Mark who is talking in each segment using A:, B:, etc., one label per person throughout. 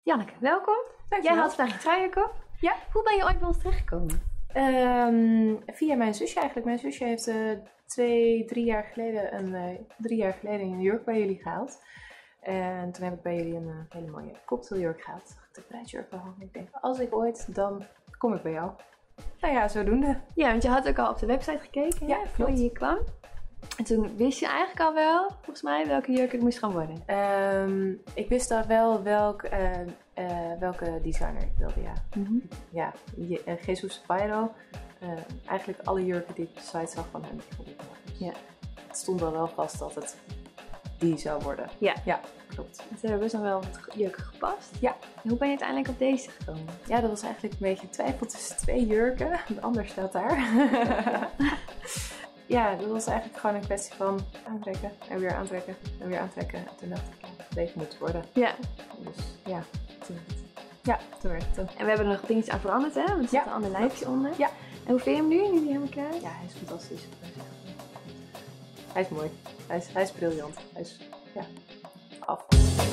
A: Janneke, welkom.
B: Dankjewel.
A: Jij had vandaag je truien op.
B: Ja.
A: Hoe ben je ooit bij ons terechtgekomen?
B: Via mijn zusje eigenlijk. Mijn zusje heeft 3 jaar geleden een jurk bij jullie gehaald. En toen heb ik bij jullie een hele mooie cocktailjurk gehaald. De bruidsjurk waarvan ik denk, als ik ooit, dan kom ik bij jou. Nou ja, zodoende.
A: Ja, want je had ook al op de website gekeken
B: Ja,
A: voor
B: klopt.
A: je hier kwam. En toen wist je eigenlijk al wel, volgens mij, welke jurk het moest gaan worden.
B: Ik wist al wel welke designer ik wilde, ja. Ja, Jesus Pyro. Eigenlijk alle jurken die ik op de site zag van hem, die vond ik mooi.
A: Ja.
B: Het stond al wel vast dat het die zou worden.
A: Ja.
B: Ja, klopt.
A: Het hebben best nog wel wat jurken gepast.
B: Ja.
A: En hoe ben je uiteindelijk op deze gekomen?
B: Ja, dat was eigenlijk een beetje twijfel tussen 2 jurken. De ander staat daar. Ja, dat was eigenlijk gewoon een kwestie van aantrekken en weer aantrekken en weer aantrekken. En toen dacht ik, ja, deze moet het worden.
A: Ja.
B: Dus ja, toen werd het.
A: En we hebben er nog dingetjes aan veranderd, hè? Want er zit
B: Ja.
A: een ander lijfje onder.
B: Ja.
A: En hoe vind je hem nu? Nu die helemaal klaar is?
B: Ja, hij is fantastisch. Hij is mooi. Hij is briljant. Hij is, ja, af.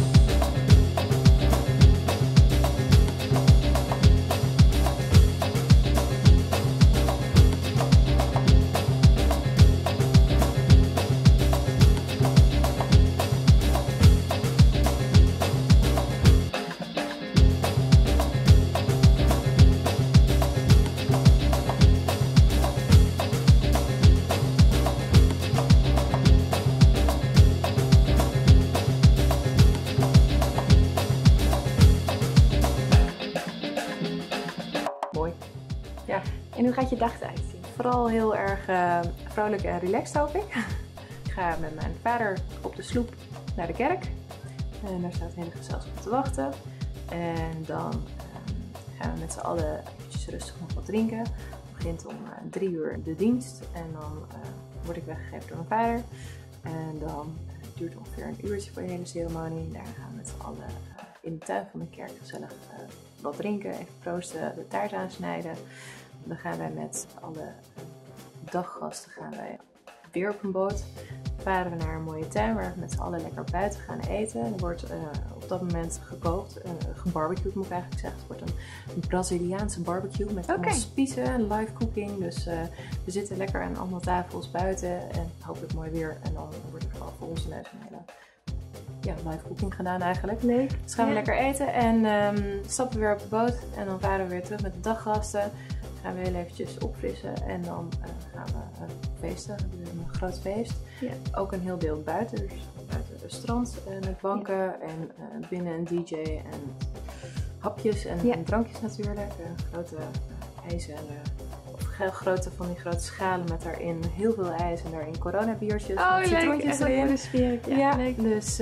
B: Mooi. Ja.
A: En hoe gaat je dag eruit zien?
B: Vooral heel erg vrolijk en relaxed, hoop ik. Ik ga met mijn vader op de sloep naar de kerk. En daar staat het hele gezelschap te wachten. En dan gaan we met z'n allen eventjes rustig nog wat drinken. Het begint om 3 uur de dienst. En dan word ik weggegeven door mijn vader. En dan duurt het ongeveer een uurtje voor de hele ceremonie. Daar gaan we met z'n allen in de tuin van de kerk gezellig wat drinken. Even proosten, de taart aansnijden. Dan gaan wij met alle daggasten weer op een boot. Varen we naar een mooie tuin waar we met z'n allen lekker buiten gaan eten. Er wordt op dat moment gekookt, gebarbecued moet ik eigenlijk zeggen. Het wordt een Braziliaanse barbecue met allemaal spiezen en live cooking. Dus we zitten lekker aan allemaal tafels buiten en hopelijk mooi weer. En dan wordt er vooral voor onze neus een hele live cooking gedaan eigenlijk.
A: Leuk.
B: Dus gaan we lekker eten en stappen we weer op de boot. En dan varen we weer terug met de daggasten. Gaan we heel eventjes opfrissen en dan gaan we feesten. We doen een groot feest.
A: Ja.
B: Ook een heel deel buiten. Dus buiten het strand met banken en binnen een DJ en hapjes en drankjes natuurlijk. Grote ijzen grote van die grote schalen met daarin heel veel ijs en daarin coronabiertjes.
A: Oh,
B: met citroentjes erin.
A: De sfeer.
B: Ja,
A: leuk.
B: dus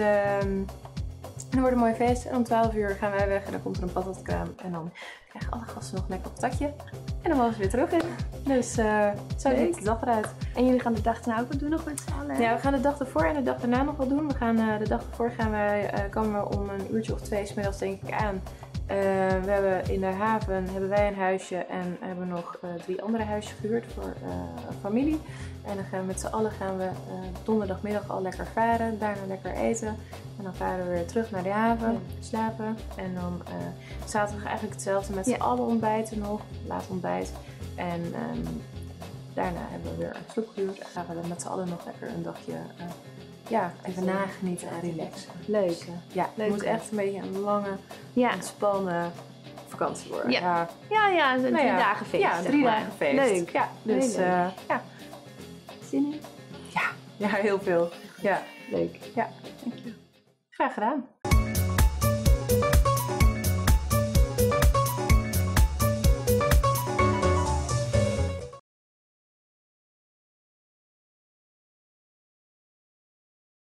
B: dan wordt een mooi feest. En om 12 uur gaan wij weg en dan komt er een patatkraam. En dan krijgen alle gasten nog lekker een patatje. En dan mogen ze weer terug in. Dus zo ziet de dag eruit.
A: En jullie gaan de dag daarna ook wat doen nog met z'n allen?
B: Ja, we gaan de dag ervoor en de dag daarna nog wat doen. We gaan de dag ervoor komen we om een uurtje of 2 's middags denk ik aan. We hebben in de haven hebben wij een huisje en hebben nog 3 andere huisjes gehuurd voor familie. En dan gaan we met z'n allen donderdagmiddag al lekker varen, daarna lekker eten. En dan varen we weer terug naar de haven, slapen. En dan zaterdag eigenlijk hetzelfde met z'n allen ontbijten nog, laat ontbijt. En daarna hebben we weer een sloep gehuurd en gaan we met z'n allen nog lekker een dagje even nagenieten en relaxen.
A: Leuk.
B: Dus, ja, het moet echt een beetje een lange, ontspannen vakantie worden.
A: Ja, 3 dagen feest.
B: Ja, 3 dagen feest.
A: Leuk.
B: Ja, dus
A: Zin in?
B: Ja, heel veel. Ja,
A: Leuk.
B: ja.
A: Dank je.
B: Graag gedaan.